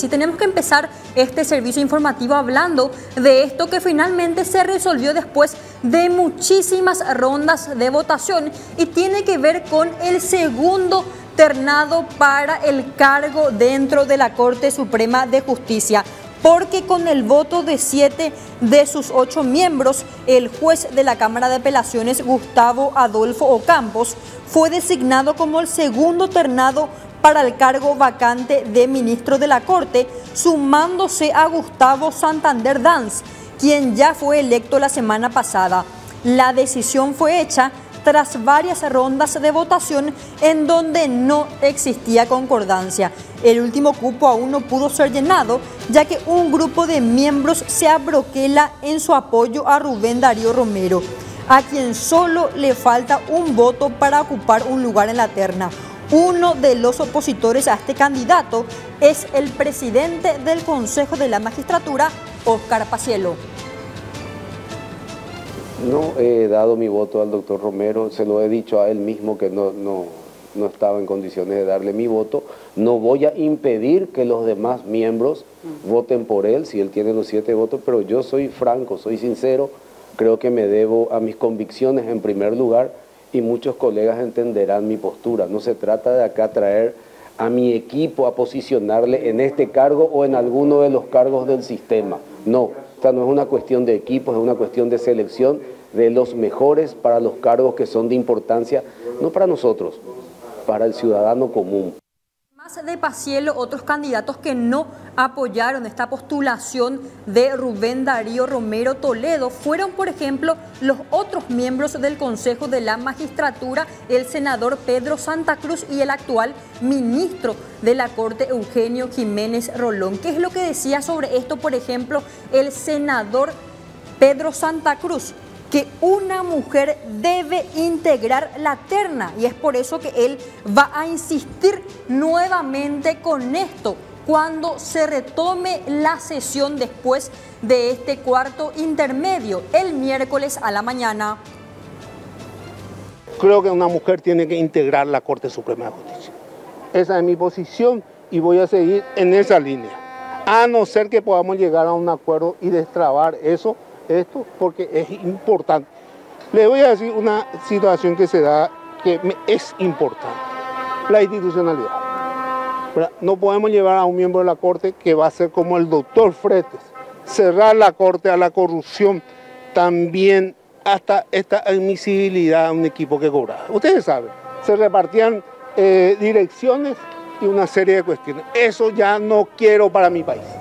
Si tenemos que empezar este servicio informativo hablando de esto que finalmente se resolvió después de muchísimas rondas de votación y tiene que ver con el segundo ternado para el cargo dentro de la Corte Suprema de Justicia. Porque con el voto de 7 de sus 8 miembros, el juez de la Cámara de Apelaciones, Gustavo Adolfo Ocampos, fue designado como el segundo ternado para el cargo vacante de ministro de la Corte, sumándose a Gustavo Santander Danz, quien ya fue electo la semana pasada. La decisión fue hecha tras varias rondas de votación en donde no existía concordancia. El último cupo aún no pudo ser llenado, ya que un grupo de miembros se abroquela en su apoyo a Rubén Darío Romero, a quien solo le falta un voto para ocupar un lugar en la terna. Uno de los opositores a este candidato es el presidente del Consejo de la Magistratura, Óscar Paciello. No he dado mi voto al doctor Romero, se lo he dicho a él mismo que no estaba en condiciones de darle mi voto. No voy a impedir que los demás miembros voten por él si él tiene los 7 votos, pero yo soy franco, soy sincero, creo que me debo a mis convicciones en primer lugar y muchos colegas entenderán mi postura. No se trata de acá traer a mi equipo a posicionarle en este cargo o en alguno de los cargos del sistema. No, esta no es una cuestión de equipos, es una cuestión de selección de los mejores para los cargos que son de importancia, no para nosotros, para el ciudadano común. Más de Paciello, otros candidatos que no apoyaron esta postulación de Rubén Darío Romero Toledo fueron, por ejemplo, los otros miembros del Consejo de la Magistratura, el senador Pedro Santa Cruz y el actual ministro de la Corte, Eugenio Jiménez Rolón. ¿Qué es lo que decía sobre esto, por ejemplo, el senador Pedro Santa Cruz? Que una mujer debe integrar la terna y es por eso que él va a insistir nuevamente con esto cuando se retome la sesión después de este cuarto intermedio, el miércoles a la mañana. Creo que una mujer tiene que integrar la Corte Suprema de Justicia. Esa es mi posición y voy a seguir en esa línea, a no ser que podamos llegar a un acuerdo y destrabar esto porque es importante. Le voy a decir una situación que se da que es importante, la institucionalidad. No podemos llevar a un miembro de la Corte que va a ser como el doctor Fretes, cerrar la Corte a la corrupción, también hasta esta admisibilidad a un equipo que cobraba. Ustedes saben, se repartían direcciones y una serie de cuestiones. Eso ya no quiero para mi país.